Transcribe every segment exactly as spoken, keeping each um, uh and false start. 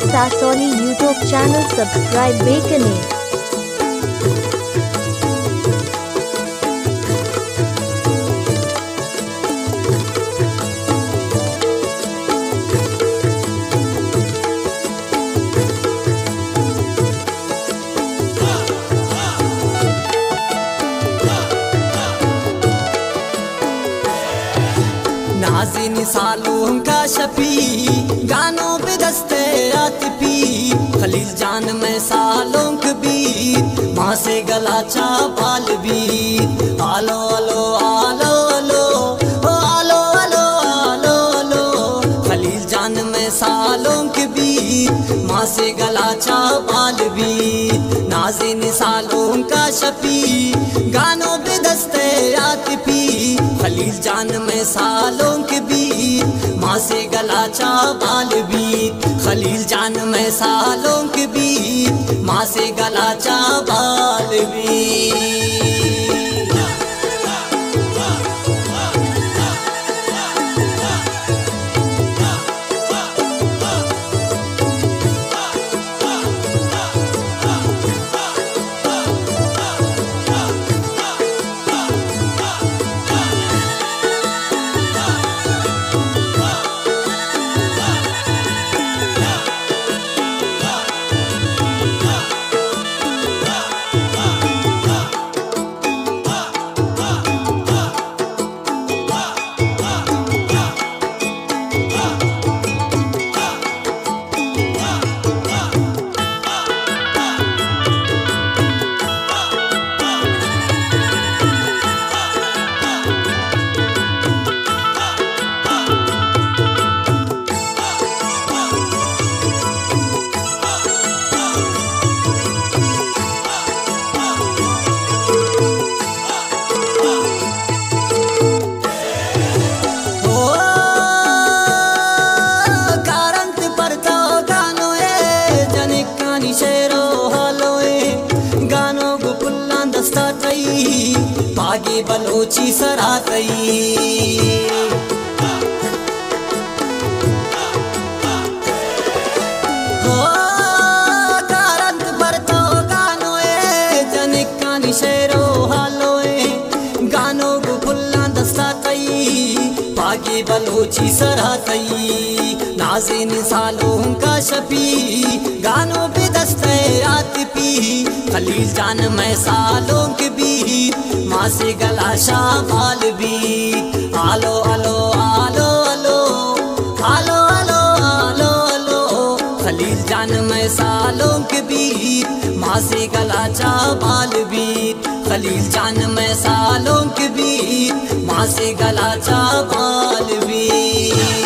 Sasoli YouTube channel subscribe Bekane. नाज़िन सालों का शफी गानों पे दस्ते आतिफी खलील जान में सालों के बीत माँ से गला चापाल बीत आलो आलो आलो आलो ओ आलो आलो आलो आलो खलील जान में सालों के बीत माँ से गला चापाल बीत नाज़िन सालों का शफी गानों पे दस्ते आतिफी खलील जान में सालों के बीत माँ से गला चापाल बीत खलील जान में सालों के बीत माँ से गला चापाल बीत। बागी बलोची सरातई हो कारंत बरतो गानो ए जनिका निशेरो हालो ए गानो गु फुल्ला दस्तातई बागी बलोची सरातई नाज़िन सालों का शफी गानों पे दस्ते आतिफी खलील जान में सालों के बीत माँ से गला शामाल बीत आलो आलो आलो आलो आलो आलो आलो आलो खलील जान में सालों के बीत माँ से गला चापाल बीत खलील जान में सालों के बीत माँ से गला चापाल बीत।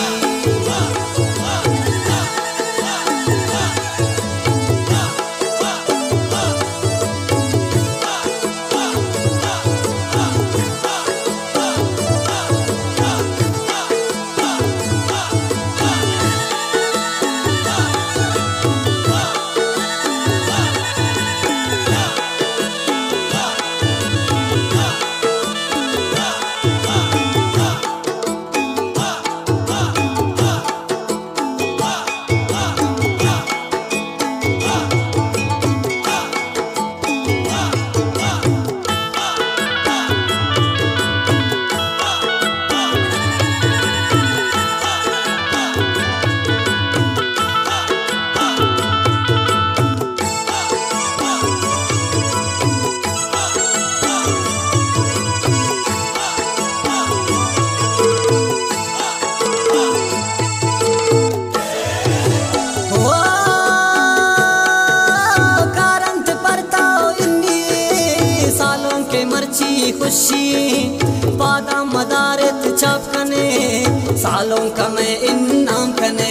खुशी पादा मदारत छापकने सालों का मैं इन्नाम कने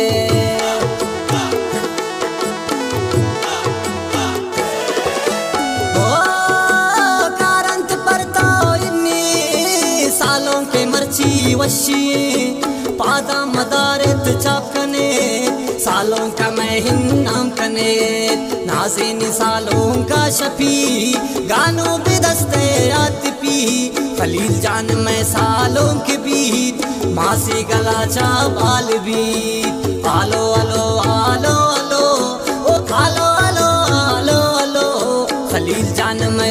ओ कारंत परता इन्नी सालों के मर्ची वशी पादा मदारत छापकने सालों का मैं इन्नाम कने नाज़िन सालों का शफी गानों पे दस्ते आतिफी खलील जान में सालों के बीत माँ से गला चापाल बीत आलो आलो आ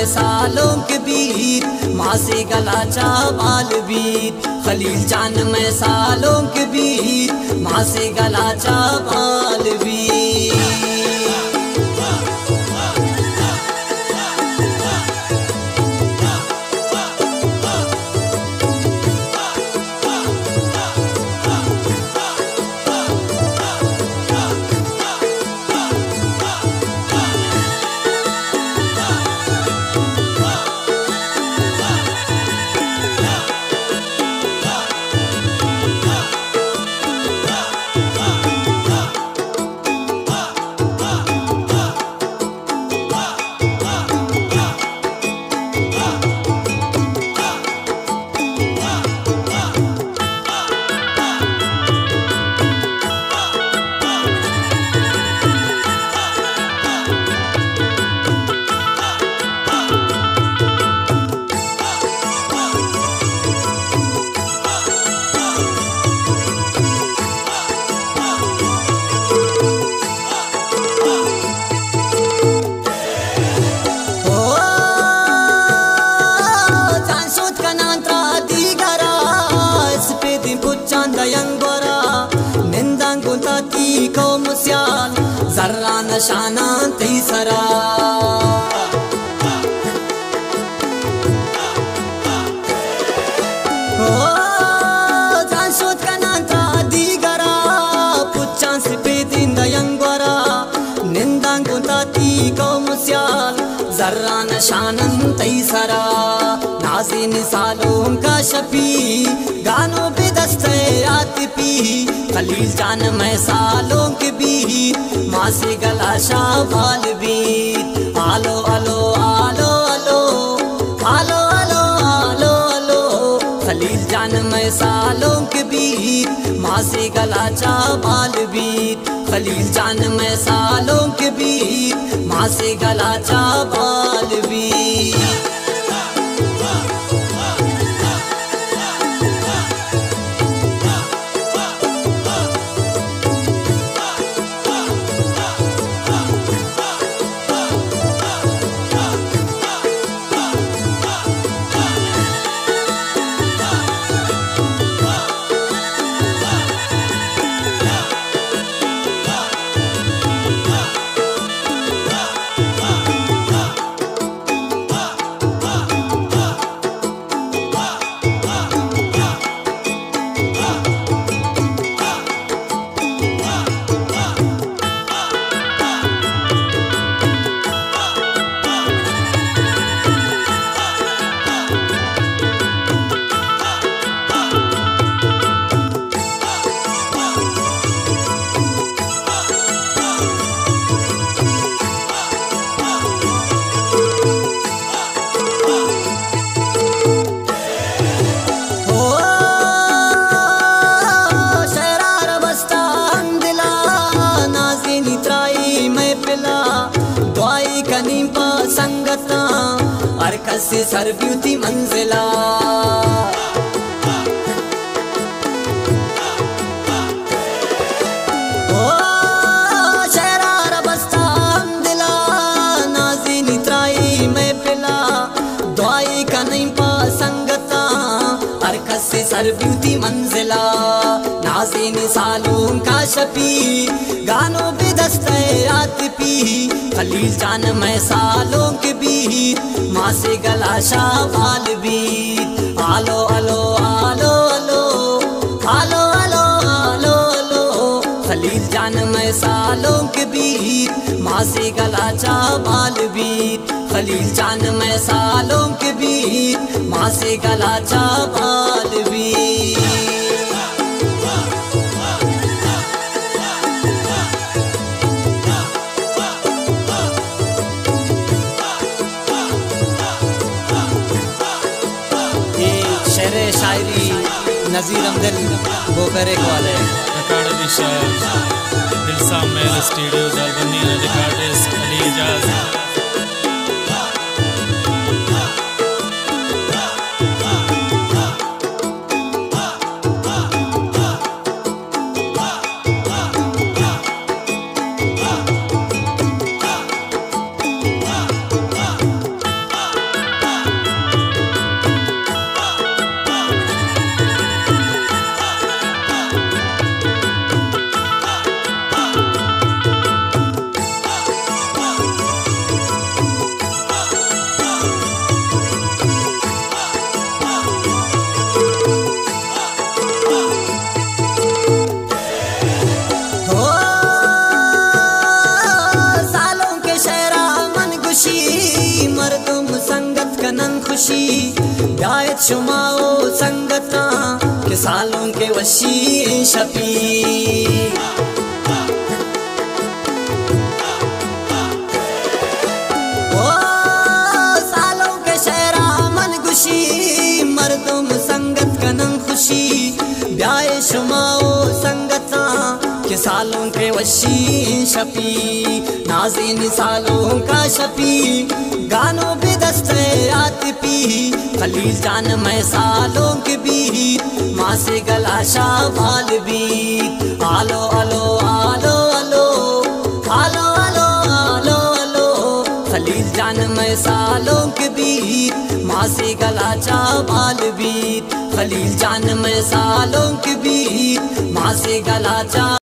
सालों के बीत माँ से गला चावल बीत खलील जान में सालों के बीत माँ से गला चावल बीत। Zarra nashana tisara oh janshot kananta digara puchan sipedin dayangwara nindangu tati komusyal zarra nashanan tisara nazin salom ka shafi गानों पे दस्ते आती पी खलील जान में सालों के बीत माँ से गला शाबाल बीत आलो आलो आलो आलो आलो आलो आलो आलो खलील जान में सालों के बीत माँ से गला चाबाल बीत खलील जान में सालों के बीत माँ से गला चाबाल बीत। से सरब्यूती मंजिला ओ शरार बस्ता दिला नाज़ीनी त्राई मैं पिला दुआई का नहीं पा संगता अरकस से सरब्यूती मंजिला नाज़ीनी सालों का शपी गानों पे दस्ते आती पी खलील जान में सालों के बीत माँ से गला शाबाल बीत आलो आलो आलो आलो आलो आलो आलो आलो खलील जान में सालों के बीत माँ से गला चाबाल बीत खलील जान में सालों के बीत माँ से गला चाबाल बीत। शायरी नज़ीर अमदिल बोकरे वाले रिकॉर्ड विशाल दिलसा मेल स्टूडियो दालबनी रिकॉर्डिस्ट अली इजाज। शुमाओ संगता के सालों के वशी शफी। ओ सालों के शहरा मन गुशी मर्दुम संगत कनम खुशी ब्याए शुमाओ संगता के सालों के वशी शफी। नाज़ीन सालों का शफी गानों पे दस्ते आतिफी खलील जान मैं सालों के बीत माँ से गला शाबाल बीत। आलो आलो आलो आलो आलो आलो आलो आलो खलील जान मैं सालों के बीत माँ से गला चाबाल बीत। खलील जान मैं सालों के बीत माँ से गला चा